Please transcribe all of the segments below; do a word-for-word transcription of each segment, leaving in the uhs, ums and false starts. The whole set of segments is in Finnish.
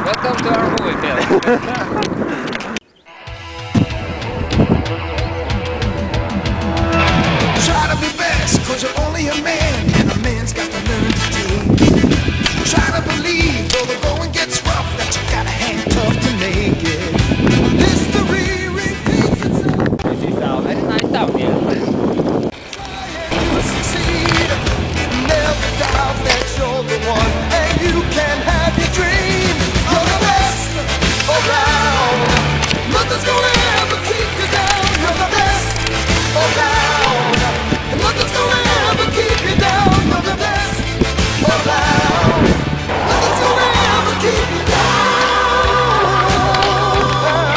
Welcome to our movie film. Try to be best, cause you're only a man, and a man's got to learn to take. Try to believe, though the going gets rough, that you gotta hang tough to make it. History repeats itself. This is a very nice town here. Try and succeed. Never doubt that you're the one, and you can have your dream. You're the best around. Nothing's gonna ever keep you down. You're the best around. And nothing's gonna ever keep you down. You're the best around. Nothing's gonna ever keep you down.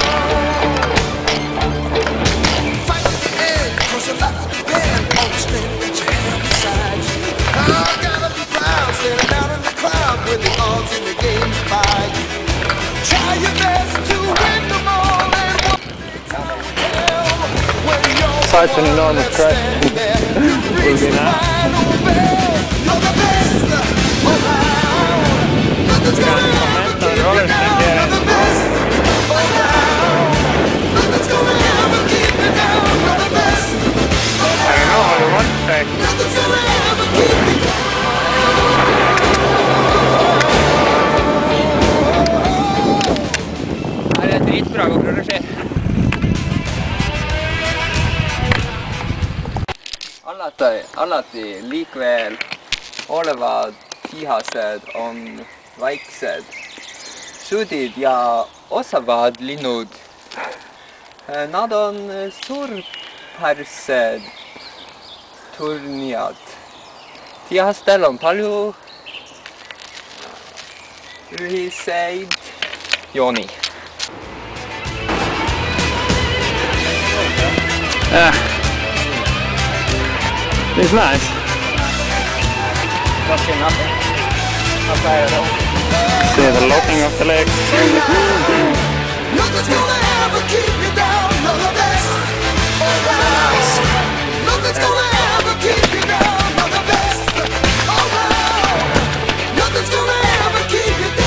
Fight to the end, cause your life will depend on the strength that you have inside you. I gotta be proud, standing out in the crowd with the odds in the game to fight. Try your best to win them all and one time tell when you're Such an enormous crash. Will be now. You're the best around. Nothing's gonna ever keep you down. You're the best around. Nothing's gonna ever keep you down. You're the best around. I don't know how to run back. Nothing's gonna ever keep you down. Det är dritbra att producera. Alati, alati likväl olevad vihased on vaiksed, sudid ja osavad linnud. Nad on suurpärssed turnijad. Vihastel on palju ühiseid jooni. Yeah. It's nice. Nothing, nothing. Not bad at all. See the locking of the legs. Nothing's gonna ever keep you down. You're the best around. Nothing's gonna ever keep you down. You're the best around. Nothing's gonna ever keep you down.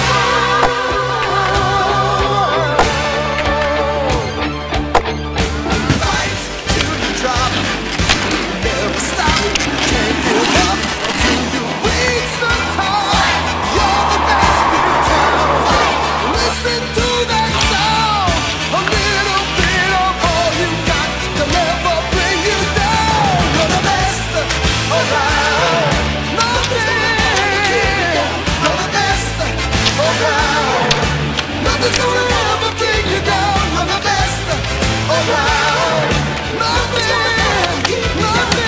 Fight till you drop. Never stop. Can't give up until you reach the top. You're the best in town. Listen to that sound. A little bit of all you got to never bring you down. You're the best around. Nothing. You're the best around. Nothing's gonna ever keep you down. You're the best around. Nothing. Nothing.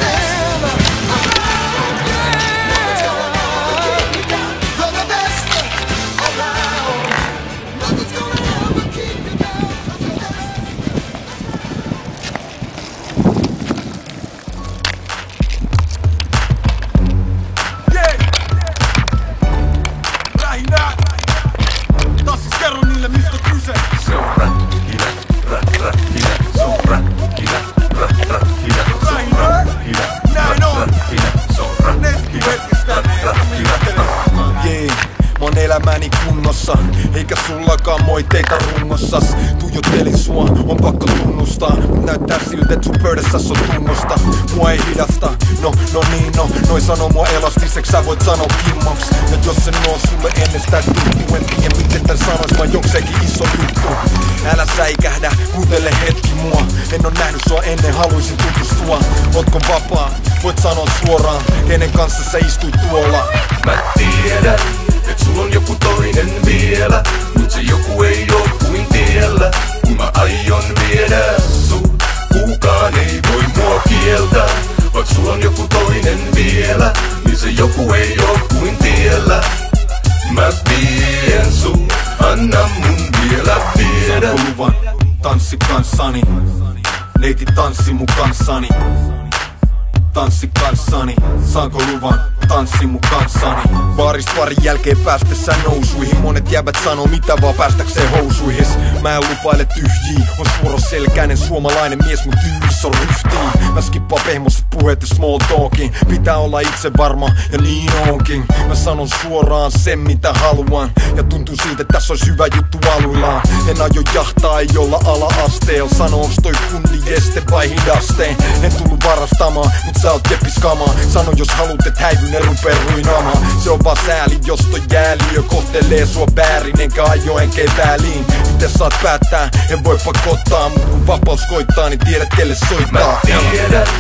Elämäni kunnossa, eikä sullakaan moitteita rungossas. Tuijottelin sua, on pakko tunnustaa. Mut näyttää siltä, et sun pöydässäs on tunnosta. Mua ei hidasta, no, no niin no. Noi sanoo mua elastiseksi, sä voit sanoa kimmoks. Ja jos en oo sulle ennestään tuttu, en tiedä miten tän sanois, vaan jokseenkin iso juttu. Älä säikähdä, kuuntele hetki mua. En oo nähnyt sua ennen, haluisin tutustua. Ootko vapaa? Voit sanoa suoraan, kenen kanssa sä istuit tuolla. Mä tiedän, et sul on joku toinen vielä, mut se joku ei oo kuin tiellä. Kun mä aion viedä sut, kukaan ei voi mua kieltää. Vaik sul on joku toinen vielä, niin se joku ei oo kuin tiellä. Mä vien sut, anna mun vielä viedä. Saanko luvan, tanssi kanssani. Neiti tanssi mun kanssani. Tanssi kanssani, saanko luvan? tanssi mun kanssani. Baarista parin jälkeen päästessä nousuihin. Monet jäbät sanoo mitä vaan päästäkseen housuihis. Mä en lupaile tyhjiä, on suoroselkäinen suomalainen mies mut tyylissä on ryhtiin. Mä skippaan pehmoset puheet ja small talkin. Pitää olla itse varma ja niin onkin. Mä sanon suoraan sen mitä haluan. Ja tuntuu siltä että tässä ois hyvä juttu aluillaan. En aio jahtaa, ei olla ala-asteella. Sano onks toi kundi este vai hidasteen. En tullu varastamaan, mut sä oot jeppiskamaa. Sano jos haluut et häivy ne rupee ruinaamaan. Se on vaan sääli jos toi jääliö kohtelee sua väärin. Enkä aio en väliin. Itse saat päättää, en voi pakottaa. Mut kun vapaus koittaa niin tiedät kelle soittaa. Mä tiedän,